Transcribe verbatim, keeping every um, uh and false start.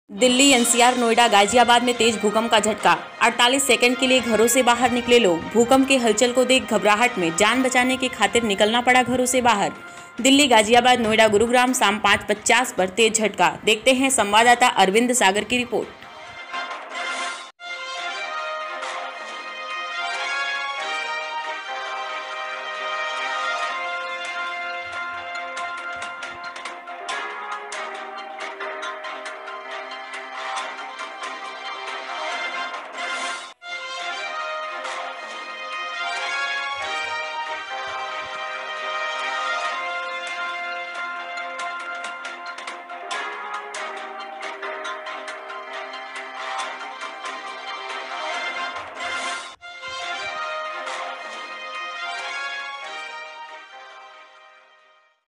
Delhi, NCR, Noida, Ghaziabad में तेज भूकंप का झटका। अड़तालीस सेकंड के लिए घरों से बाहर निकले लोग। भूकंप के हलचल को देख घबराहट में जान बचाने की खातिर निकलना पड़ा घरों से बाहर। दिल्ली, गाजियाबाद, नोएडा, गुरुग्राम शाम पाँच पचास पर तेज झटका। देखते हैं संवाददाता अरविंद सागर की रिपोर्ट।